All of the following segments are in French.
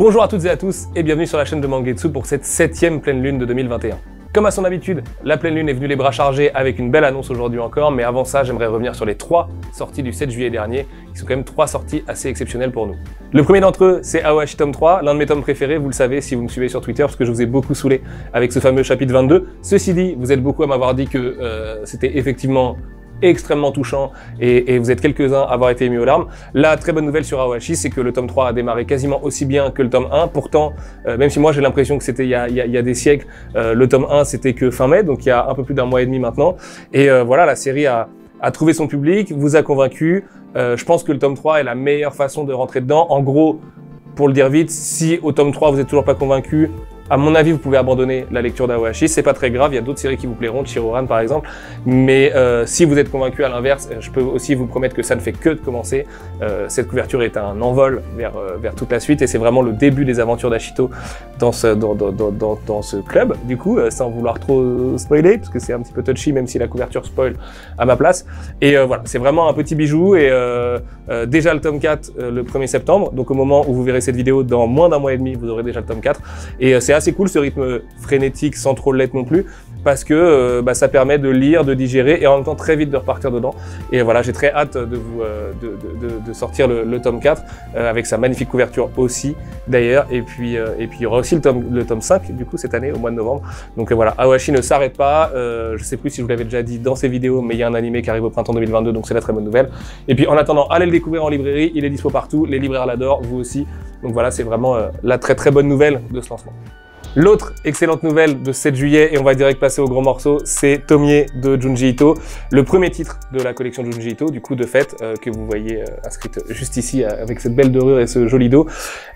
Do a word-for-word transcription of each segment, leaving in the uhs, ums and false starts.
Bonjour à toutes et à tous et bienvenue sur la chaîne de Mangetsu pour cette septième pleine lune de deux mille vingt et un. Comme à son habitude, la pleine lune est venue les bras chargés avec une belle annonce aujourd'hui encore, mais avant ça, j'aimerais revenir sur les trois sorties du sept juillet dernier, qui sont quand même trois sorties assez exceptionnelles pour nous. Le premier d'entre eux, c'est Aoashi tome trois, l'un de mes tomes préférés, vous le savez si vous me suivez sur Twitter, parce que je vous ai beaucoup saoulé avec ce fameux chapitre vingt-deux. Ceci dit, vous êtes beaucoup à m'avoir dit que euh, c'était effectivement extrêmement touchant et, et vous êtes quelques-uns à avoir été émus aux larmes. La très bonne nouvelle sur Aoashi, c'est que le tome trois a démarré quasiment aussi bien que le tome un. Pourtant, euh, même si moi j'ai l'impression que c'était il y a, il y a, il y a des siècles, euh, le tome un c'était que fin mai, donc il y a un peu plus d'un mois et demi maintenant. Et euh, voilà, la série a, a trouvé son public, vous a convaincu. Euh, je pense que le tome trois est la meilleure façon de rentrer dedans. En gros, pour le dire vite, si au tome trois vous êtes toujours pas convaincu, à mon avis, vous pouvez abandonner la lecture d'Aoashi, c'est pas très grave, il y a d'autres séries qui vous plairont, Chihiroran par exemple, mais euh, si vous êtes convaincu à l'inverse, je peux aussi vous promettre que ça ne fait que de commencer. Euh, cette couverture est un envol vers, euh, vers toute la suite et c'est vraiment le début des aventures d'Ashito dans ce, dans, dans, dans, dans, dans ce club, du coup, euh, sans vouloir trop spoiler, parce que c'est un petit peu touchy, même si la couverture spoil à ma place. Et euh, voilà, c'est vraiment un petit bijou et euh, euh, déjà le tome quatre euh, le premier septembre, donc au moment où vous verrez cette vidéo, dans moins d'un mois et demi, vous aurez déjà le tome quatre. Et euh, c'est assez cool ce rythme frénétique sans trop l'être non plus parce que euh, bah, ça permet de lire, de digérer et en même temps très vite de repartir dedans. Et voilà, j'ai très hâte de vous euh, de, de, de, de sortir le, le tome quatre euh, avec sa magnifique couverture aussi d'ailleurs. Et puis euh, et puis il y aura aussi le tome le tome cinq du coup cette année au mois de novembre. Donc euh, voilà, Aoashi ne s'arrête pas. Euh, je sais plus si je vous l'avais déjà dit dans ces vidéos, mais il y a un animé qui arrive au printemps deux mille vingt-deux, donc c'est la très bonne nouvelle. Et puis en attendant, allez le découvrir en librairie, il est dispo partout, les libraires l'adorent, vous aussi. Donc voilà, c'est vraiment euh, la très très bonne nouvelle de ce lancement. L'autre excellente nouvelle de sept juillet, et on va direct passer au gros morceau, c'est Tomie de Junji Ito, le premier titre de la collection Junji Ito, du coup de fait, euh, que vous voyez euh, inscrite juste ici avec cette belle dorure et ce joli dos.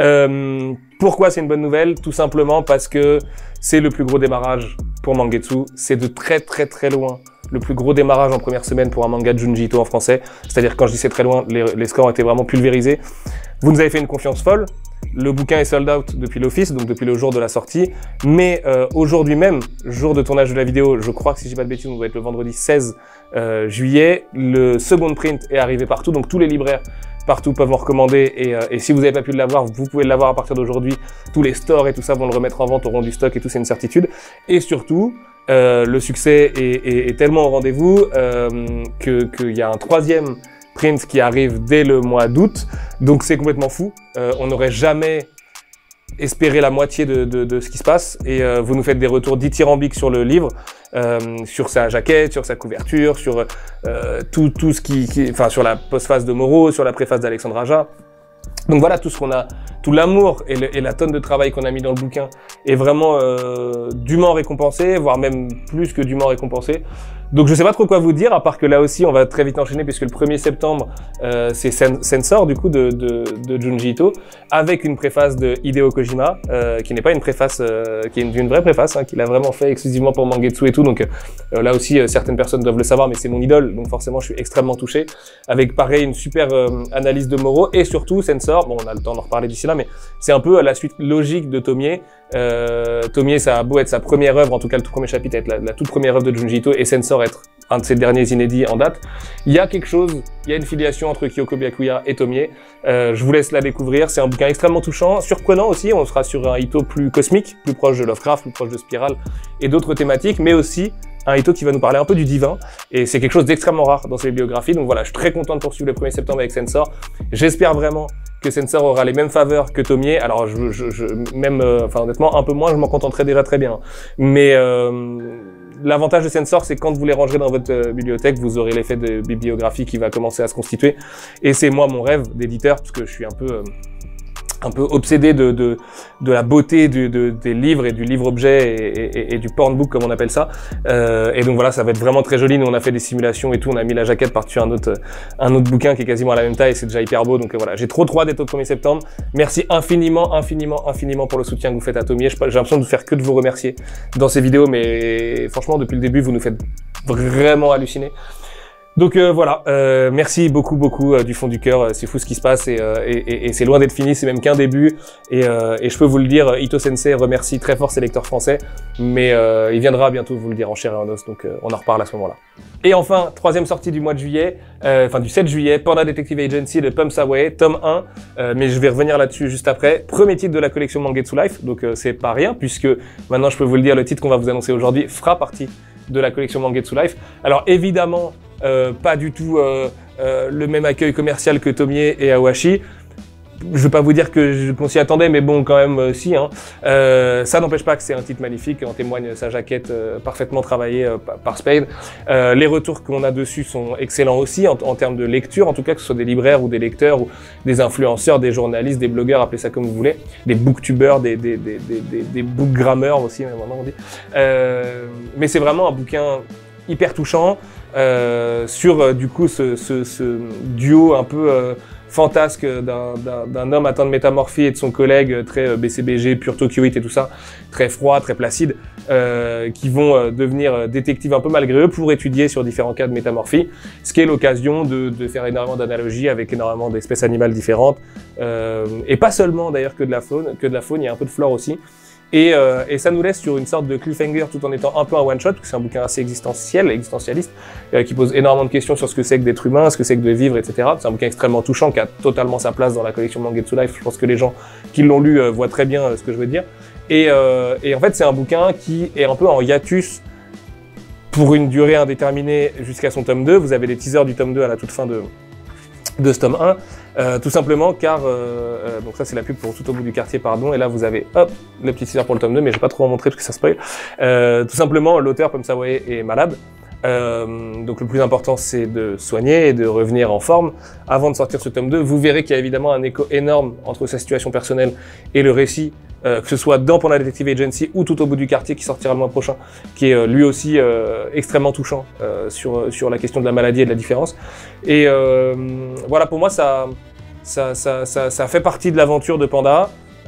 Euh, pourquoi c'est une bonne nouvelle? Tout simplement parce que c'est le plus gros démarrage pour Mangetsu, c'est de très très très loin le plus gros démarrage en première semaine pour un manga de Junji Ito en français, c'est-à-dire quand je dis c'est très loin, les, les scores ont été vraiment pulvérisés. Vous nous avez fait une confiance folle. Le bouquin est sold out depuis l'office, donc depuis le jour de la sortie. Mais euh, aujourd'hui même, jour de tournage de la vidéo, je crois que si je dis pas de bêtises, on doit être le vendredi seize euh, juillet, le second print est arrivé partout, donc tous les libraires partout peuvent en recommander. Et, euh, et si vous n'avez pas pu l'avoir, vous pouvez l'avoir à partir d'aujourd'hui. Tous les stores et tout ça vont le remettre en vente, auront du stock et tout, c'est une certitude. Et surtout, euh, le succès est, est, est tellement au rendez-vous euh, que qu'il y a un troisième print qui arrive dès le mois d'août, donc c'est complètement fou. Euh, on n'aurait jamais espéré la moitié de, de, de ce qui se passe et euh, vous nous faites des retours dithyrambiques sur le livre, euh, sur sa jaquette, sur sa couverture, sur euh, tout, tout ce qui, qui, enfin sur la postface de Moro, sur la préface d'Alexandre Aja. Donc voilà, tout ce qu'on a, tout l'amour et, le, et la tonne de travail qu'on a mis dans le bouquin est vraiment euh, dûment récompensé, voire même plus que dûment récompensé. Donc je sais pas trop quoi vous dire, à part que là aussi on va très vite enchaîner puisque le premier septembre euh, c'est Sensor du coup de, de, de Junji Ito avec une préface de Hideo Kojima euh, qui n'est pas une préface, euh, qui est une, une vraie préface, hein, qu'il a vraiment fait exclusivement pour Mangetsu et tout. Donc euh, là aussi euh, certaines personnes doivent le savoir, mais c'est mon idole, donc forcément je suis extrêmement touché. Avec pareil une super euh, analyse de Moro et surtout Sensor. Bon, on a le temps d'en reparler d'ici là, mais c'est un peu la suite logique de Tomie. Euh, Tomie, ça a beau être sa première œuvre, en tout cas le tout premier chapitre être la, la toute première œuvre de Junji Ito et Sensor être un de ses derniers inédits en date. Il y a quelque chose, il y a une filiation entre Kyoko Byakuya et Tomie. Euh, je vous laisse la découvrir. C'est un bouquin extrêmement touchant, surprenant aussi. On sera sur un Ito plus cosmique, plus proche de Lovecraft, plus proche de Spiral et d'autres thématiques, mais aussi un Ito qui va nous parler un peu du divin, et c'est quelque chose d'extrêmement rare dans ses biographies. Donc voilà, je suis très content de poursuivre le premier septembre avec Sensor. J'espère vraiment que Sensor aura les mêmes faveurs que Tomie. Alors, je, je, je même, euh, enfin honnêtement, un peu moins, je m'en contenterai déjà très bien. Mais euh, l'avantage de Sensor, c'est quand vous les rangerez dans votre euh, bibliothèque, vous aurez l'effet de bibliographie qui va commencer à se constituer. Et c'est moi mon rêve d'éditeur, parce que je suis un peu... Euh, un peu obsédé de, de, de la beauté du, de, des livres et du livre-objet et, et, et du porn-book comme on appelle ça. Euh, et donc voilà, ça va être vraiment très joli. Nous on a fait des simulations et tout, on a mis la jaquette par-dessus un autre, un autre bouquin qui est quasiment à la même taille et c'est déjà hyper beau. Donc voilà, j'ai trop trop hâte d'être au premier septembre. Merci infiniment, infiniment, infiniment pour le soutien que vous faites à Tomie. J'ai l'impression de faire que de vous remercier dans ces vidéos, mais franchement depuis le début vous nous faites vraiment halluciner. Donc euh, voilà, euh, merci beaucoup beaucoup euh, du fond du cœur, c'est fou ce qui se passe et, euh, et, et, et c'est loin d'être fini, c'est même qu'un début et, euh, et je peux vous le dire, Ito Sensei remercie très fort ses lecteurs français, mais euh, il viendra bientôt vous le dire en chair et en os, donc euh, on en reparle à ce moment-là. Et enfin, troisième sortie du mois de juillet, euh, enfin du sept juillet, Panda Detective Agency de Pumps Away, tome un, euh, mais je vais revenir là-dessus juste après. Premier titre de la collection Mangetsu Life, donc euh, c'est pas rien, puisque maintenant je peux vous le dire, le titre qu'on va vous annoncer aujourd'hui fera partie de la collection Mangetsu Life. Alors évidemment, euh, pas du tout euh, euh, le même accueil commercial que Tomie et Awashi. Je vais pas vous dire que qu'on s'y attendait, mais bon, quand même, euh, si. Hein. Euh, ça n'empêche pas que c'est un titre magnifique, en témoigne sa jaquette euh, parfaitement travaillée euh, par Spade. Euh, les retours qu'on a dessus sont excellents aussi, en, en termes de lecture, en tout cas, que ce soit des libraires ou des lecteurs, ou des influenceurs, des journalistes, des blogueurs, appelez ça comme vous voulez, des booktubers, des, des, des, des, des, des bookgrammeurs aussi, maintenant on dit. Euh, mais c'est vraiment un bouquin hyper touchant, euh, sur, euh, du coup, ce, ce, ce duo un peu... Euh, fantasque d'un homme atteint de métamorphie et de son collègue très B C B G, pur Tokyoite et tout ça, très froid, très placide, euh, qui vont euh, devenir détectives un peu malgré eux pour étudier sur différents cas de métamorphie, ce qui est l'occasion de, de faire énormément d'analogies avec énormément d'espèces animales différentes, euh, et pas seulement d'ailleurs que de la faune, que de la faune, il y a un peu de flore aussi. Et, euh, et ça nous laisse sur une sorte de cliffhanger tout en étant un peu un one-shot, parce que c'est un bouquin assez existentiel, existentialiste, euh, qui pose énormément de questions sur ce que c'est que d'être humain, ce que c'est que de vivre, et cetera. C'est un bouquin extrêmement touchant, qui a totalement sa place dans la collection Mangetsu Life. Je pense que les gens qui l'ont lu euh, voient très bien euh, ce que je veux dire. Et, euh, et en fait, c'est un bouquin qui est un peu en hiatus pour une durée indéterminée jusqu'à son tome deux. Vous avez les teasers du tome deux à la toute fin de, de ce tome un. Euh, tout simplement car, euh, euh, donc ça c'est la pub pour Tout au bout du quartier, pardon, et là vous avez, hop, le petit teaser pour le tome deux, mais je vais pas trop en montrer parce que ça spoil. Euh, tout simplement, l'auteur, Pumps Away, est malade, euh, donc le plus important c'est de soigner et de revenir en forme avant de sortir ce tome deux. Vous verrez qu'il y a évidemment un écho énorme entre sa situation personnelle et le récit, euh, que ce soit dans Panda Detective Agency ou Tout au bout du quartier qui sortira le mois prochain, qui est euh, lui aussi euh, extrêmement touchant euh, sur, sur la question de la maladie et de la différence. Et euh, voilà, pour moi ça... Ça, ça, ça, ça fait partie de l'aventure de Panda.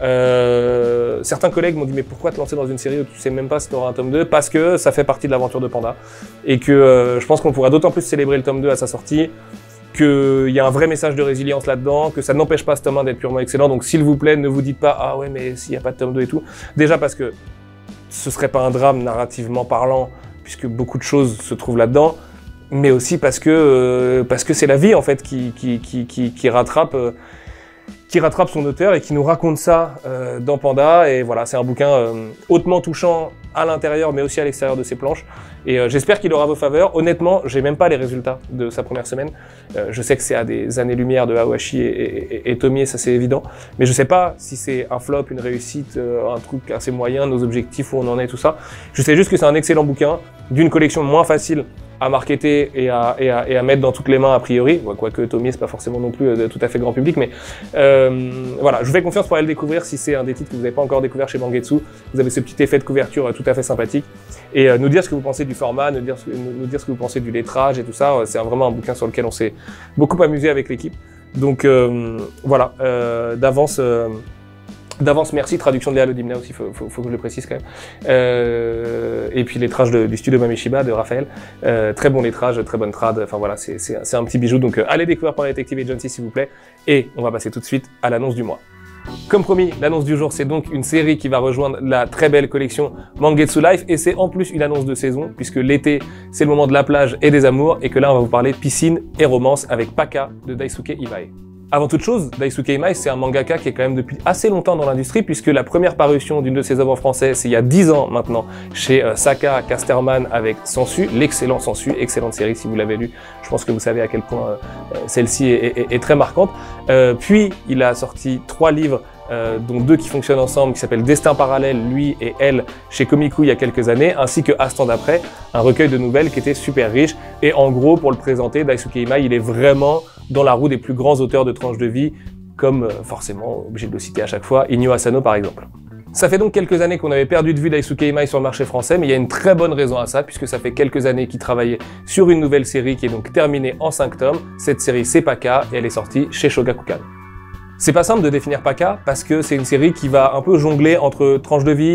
Euh, certains collègues m'ont dit mais pourquoi te lancer dans une série où tu sais même pas si tu auras un tome deux? Parce que ça fait partie de l'aventure de Panda. Et que euh, je pense qu'on pourra d'autant plus célébrer le tome deux à sa sortie, qu'il y a un vrai message de résilience là-dedans, que ça n'empêche pas ce tome un d'être purement excellent. Donc s'il vous plaît, ne vous dites pas « Ah ouais, mais s'il n'y a pas de tome deux et tout ». Déjà parce que ce serait pas un drame narrativement parlant, puisque beaucoup de choses se trouvent là-dedans, mais aussi parce que euh, parce que c'est la vie en fait qui qui qui qui, qui rattrape euh, qui rattrape son auteur et qui nous raconte ça euh, dans Panda. Et voilà, c'est un bouquin euh, hautement touchant à l'intérieur mais aussi à l'extérieur de ses planches. Et euh, j'espère qu'il aura vos faveurs. Honnêtement, j'ai même pas les résultats de sa première semaine. Euh, je sais que c'est à des années-lumière de Awashi et, et, et, et Tomie, ça c'est évident. Mais je sais pas si c'est un flop, une réussite, euh, un truc assez moyen, nos objectifs, où on en est, tout ça. Je sais juste que c'est un excellent bouquin, d'une collection moins facile à marketer et à, et, à, et à mettre dans toutes les mains a priori, quoique Tomie c'est pas forcément non plus euh, tout à fait grand public, mais euh, voilà, je vous fais confiance pour aller le découvrir si c'est un des titres que vous n'avez pas encore découvert chez Mangetsu. Vous avez ce petit effet de couverture euh, tout à fait sympathique, et euh, nous dire ce que vous pensez du format, nous dire, ce, nous, nous dire ce que vous pensez du lettrage et tout ça, euh, c'est vraiment un bouquin sur lequel on s'est beaucoup amusé avec l'équipe. Donc euh, voilà, euh, d'avance... Euh, D'avance, merci. Traduction de Léa Lodimna aussi, faut, faut, faut que je le précise quand même. Euh, et puis lettrage de, du studio Mameshiba de Raphaël. Euh, très bon lettrage, très bonne trad. Enfin voilà, c'est un petit bijou. Donc euh, allez découvrir Panda Detective Agency s'il vous plaît. Et on va passer tout de suite à l'annonce du mois. Comme promis, l'annonce du jour, c'est donc une série qui va rejoindre la très belle collection Mangetsu Life. Et c'est en plus une annonce de saison, puisque l'été, c'est le moment de la plage et des amours. Et que là, on va vous parler piscine et romance avec Paka de Daisuke Iwai. Avant toute chose, Daisuke Iwai, c'est un mangaka qui est quand même depuis assez longtemps dans l'industrie, puisque la première parution d'une de ses œuvres françaises, c'est il y a dix ans maintenant, chez euh, Saka Casterman avec Sensu, l'excellent Sensu, excellente série si vous l'avez lu. Je pense que vous savez à quel point euh, celle-ci est, est, est très marquante. Euh, puis, il a sorti trois livres, euh, dont deux qui fonctionnent ensemble, qui s'appellent Destin parallèle, lui et elle, chez Komiku il y a quelques années, ainsi que Instant d'après, un recueil de nouvelles qui était super riche. Et en gros, pour le présenter, Daisuke Iwai, il est vraiment dans la roue des plus grands auteurs de tranches de vie, comme euh, forcément, obligé de le citer à chaque fois, Inyo Asano par exemple. Ça fait donc quelques années qu'on avait perdu de vue Daisuke Iwai sur le marché français, mais il y a une très bonne raison à ça, puisque ça fait quelques années qu'il travaillait sur une nouvelle série qui est donc terminée en cinq tomes. Cette série, c'est Paka, et elle est sortie chez Shogakukan. C'est pas simple de définir Paka, parce que c'est une série qui va un peu jongler entre tranches de vie,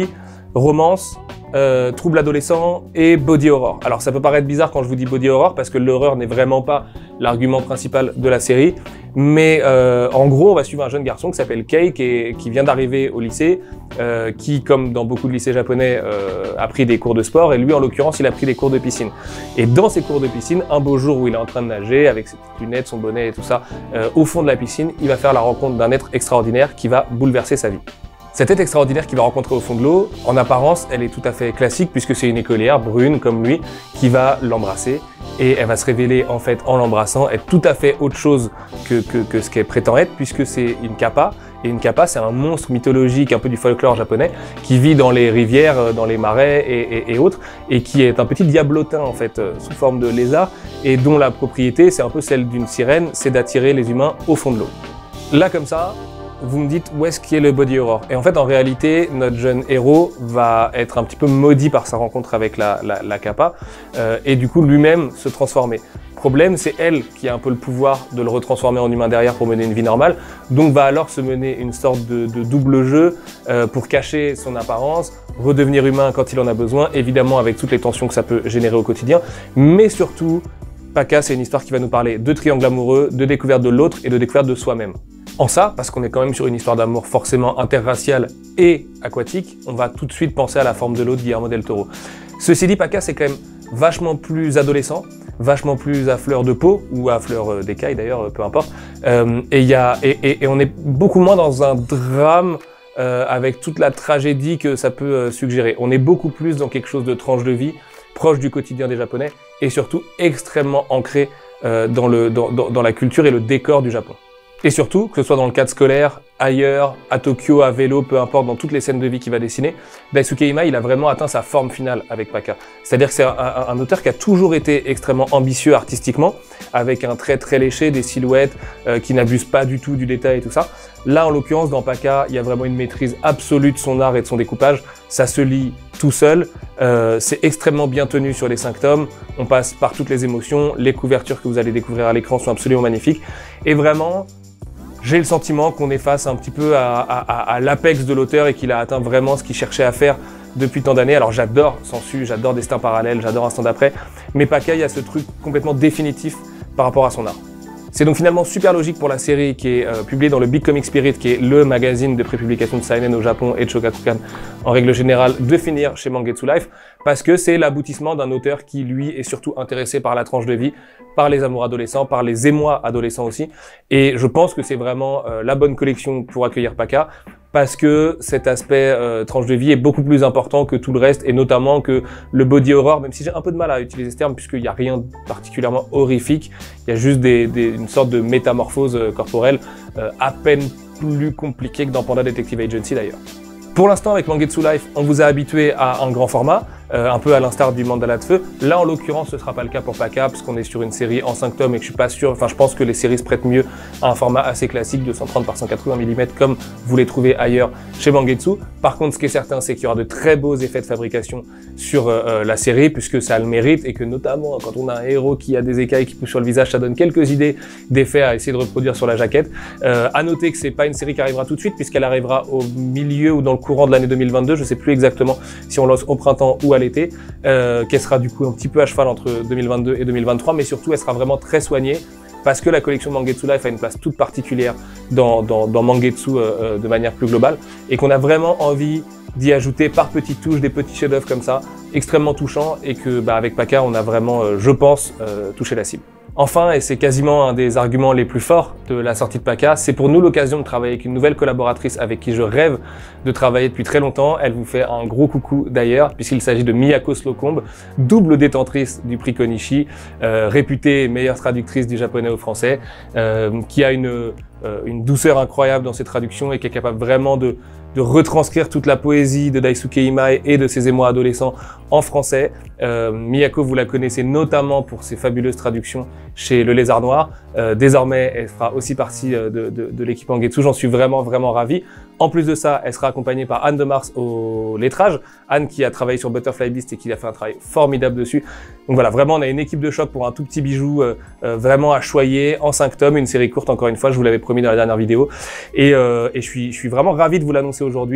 romance, euh, trouble adolescent et body horror. Alors ça peut paraître bizarre quand je vous dis body horror parce que l'horreur n'est vraiment pas l'argument principal de la série, mais euh, en gros on va suivre un jeune garçon qui s'appelle Kei qui, est, qui vient d'arriver au lycée, euh, qui comme dans beaucoup de lycées japonais euh, a pris des cours de sport et lui en l'occurrence il a pris des cours de piscine. Et dans ces cours de piscine, un beau jour où il est en train de nager avec ses petites lunettes, son bonnet et tout ça, euh, au fond de la piscine, il va faire la rencontre d'un être extraordinaire qui va bouleverser sa vie. Cette être extraordinaire qu'il va rencontrer au fond de l'eau, en apparence, elle est tout à fait classique puisque c'est une écolière brune comme lui qui va l'embrasser et elle va se révéler en fait en l'embrassant être tout à fait autre chose que, que, que ce qu'elle prétend être puisque c'est une kappa. Et une kappa, c'est un monstre mythologique un peu du folklore japonais qui vit dans les rivières, dans les marais et, et, et autres et qui est un petit diablotin en fait sous forme de lézard et dont la propriété, c'est un peu celle d'une sirène, c'est d'attirer les humains au fond de l'eau. Là comme ça, vous me dites où est-ce qu'il est le body horror. Et en fait, en réalité, notre jeune héros va être un petit peu maudit par sa rencontre avec la, la, la kappa euh, et du coup lui-même se transformer. Problème, c'est elle qui a un peu le pouvoir de le retransformer en humain derrière pour mener une vie normale, donc va alors se mener une sorte de, de double jeu euh, pour cacher son apparence, redevenir humain quand il en a besoin, évidemment avec toutes les tensions que ça peut générer au quotidien, mais surtout, Paka, c'est une histoire qui va nous parler de triangle amoureux, de découverte de l'autre et de découverte de soi-même. En ça, parce qu'on est quand même sur une histoire d'amour forcément interraciale et aquatique, on va tout de suite penser à La forme de l'eau de Guillermo del Toro. Ceci dit, Paka, c'est quand même vachement plus adolescent, vachement plus à fleur de peau, ou à fleur d'écaille d'ailleurs, peu importe. Euh, et, y a, et, et, et on est beaucoup moins dans un drame euh, avec toute la tragédie que ça peut euh, suggérer. On est beaucoup plus dans quelque chose de tranche de vie, proche du quotidien des Japonais, et surtout extrêmement ancré euh, dans, le, dans, dans, dans la culture et le décor du Japon. Et surtout, que ce soit dans le cadre scolaire, ailleurs, à Tokyo, à vélo, peu importe, dans toutes les scènes de vie qu'il va dessiner, Daisuke Imai, il a vraiment atteint sa forme finale avec Paka. C'est-à-dire que c'est un, un, un auteur qui a toujours été extrêmement ambitieux artistiquement, avec un trait très léché, des silhouettes euh, qui n'abusent pas du tout du détail et tout ça. Là, en l'occurrence, dans Paka, il y a vraiment une maîtrise absolue de son art et de son découpage. Ça se lit tout seul, euh, c'est extrêmement bien tenu sur les cinq tomes, on passe par toutes les émotions, les couvertures que vous allez découvrir à l'écran sont absolument magnifiques, et vraiment, j'ai le sentiment qu'on est face un petit peu à, à, à l'apex de l'auteur et qu'il a atteint vraiment ce qu'il cherchait à faire depuis tant d'années. Alors j'adore Sensu, j'adore Destin parallèle, j'adore Instant d'après, mais Paka, il y a ce truc complètement définitif par rapport à son art. C'est donc finalement super logique pour la série qui est euh, publiée dans le Big Comic Spirit, qui est le magazine de prépublication de seinen au Japon et de Shogakukan en règle générale, de finir chez Mangetsu Life, parce que c'est l'aboutissement d'un auteur qui, lui, est surtout intéressé par la tranche de vie, par les amours adolescents, par les émois adolescents aussi, et je pense que c'est vraiment euh, la bonne collection pour accueillir Paka, parce que cet aspect euh, tranche de vie est beaucoup plus important que tout le reste, et notamment que le body horror, même si j'ai un peu de mal à utiliser ce terme, puisqu'il n'y a rien de particulièrement horrifique, il y a juste des, des, une sorte de métamorphose euh, corporelle, euh, à peine plus compliquée que dans Panda Detective Agency d'ailleurs. Pour l'instant, avec Mangetsu Life, on vous a habitué à un grand format, euh, un peu à l'instar du Mandala de Feu. Là, en l'occurrence, ce sera pas le cas pour Paka, puisqu'on est sur une série en cinq tomes et que je suis pas sûr, enfin, je pense que les séries se prêtent mieux à un format assez classique de cent trente par cent quatre-vingts millimètres, comme vous les trouvez ailleurs chez Mangetsu. Par contre, ce qui est certain, c'est qu'il y aura de très beaux effets de fabrication sur euh, la série, puisque ça a le mérite, et que notamment, quand on a un héros qui a des écailles qui poussent sur le visage, ça donne quelques idées d'effets à essayer de reproduire sur la jaquette. Euh, à noter que c'est pas une série qui arrivera tout de suite, puisqu'elle arrivera au milieu ou dans le courant de l'année deux mille vingt-deux, je sais plus exactement si on lance au printemps ou à l'été, euh, qu'elle sera du coup un petit peu à cheval entre deux mille vingt-deux et deux mille vingt-trois, mais surtout elle sera vraiment très soignée, parce que la collection Mangetsu Life a une place toute particulière dans, dans, dans Mangetsu euh, de manière plus globale, et qu'on a vraiment envie d'y ajouter par petites touches des petits chefs-d'œuvre comme ça, extrêmement touchants, et que bah, avec Paka on a vraiment, euh, je pense, euh, touché la cible. Enfin, et c'est quasiment un des arguments les plus forts de la sortie de Paka, c'est pour nous l'occasion de travailler avec une nouvelle collaboratrice avec qui je rêve de travailler depuis très longtemps. Elle vous fait un gros coucou d'ailleurs, puisqu'il s'agit de Miyako Slocombe, double détentrice du prix Konishi, euh, réputée meilleure traductrice du japonais au français, euh, qui a une, euh, une douceur incroyable dans ses traductions et qui est capable vraiment de de retranscrire toute la poésie de Daisuke Imai et de ses émois adolescents en français. Euh, Miyako, vous la connaissez notamment pour ses fabuleuses traductions chez Le Lézard Noir. Euh, désormais, elle fera aussi partie de, de, de l'équipe Mangetsu. J'en suis vraiment, vraiment ravi. En plus de ça, elle sera accompagnée par Anne de Mars au lettrage. Anne qui a travaillé sur Butterfly Beast et qui a fait un travail formidable dessus. Donc voilà, vraiment, on a une équipe de choc pour un tout petit bijou euh, euh, vraiment à choyer en cinq tomes, une série courte encore une fois, je vous l'avais promis dans la dernière vidéo. Et, euh, et je suis, je suis vraiment ravi de vous l'annoncer aujourd'hui.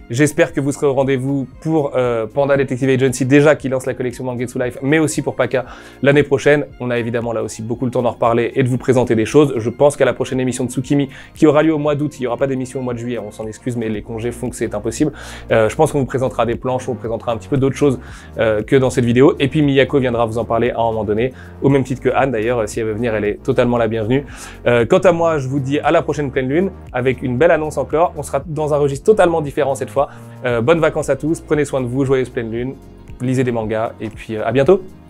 J'espère que vous serez au rendez-vous pour euh, Panda Detective Agency, déjà qui lance la collection Mangetsu Life, mais aussi pour P A K A l'année prochaine. On a évidemment là aussi beaucoup le temps d'en reparler et de vous présenter des choses. Je pense qu'à la prochaine émission de Tsukimi, qui aura lieu au mois d'août, il n'y aura pas d'émission au mois de juillet, on s'en excuse, mais les congés font que c'est impossible. Euh, je pense qu'on vous présentera des planches, on vous présentera un petit peu d'autres choses euh, que dans cette vidéo. Et puis Miyako viendra vous en parler à un moment donné, au même titre que Anne d'ailleurs, si elle veut venir, elle est totalement la bienvenue. Euh, quant à moi, je vous dis à la prochaine pleine lune, avec une belle annonce encore. On sera dans un registre totalement différent cette fois. Euh, bonnes vacances à tous, prenez soin de vous, joyeuse pleine lune, lisez des mangas, et puis euh, à bientôt.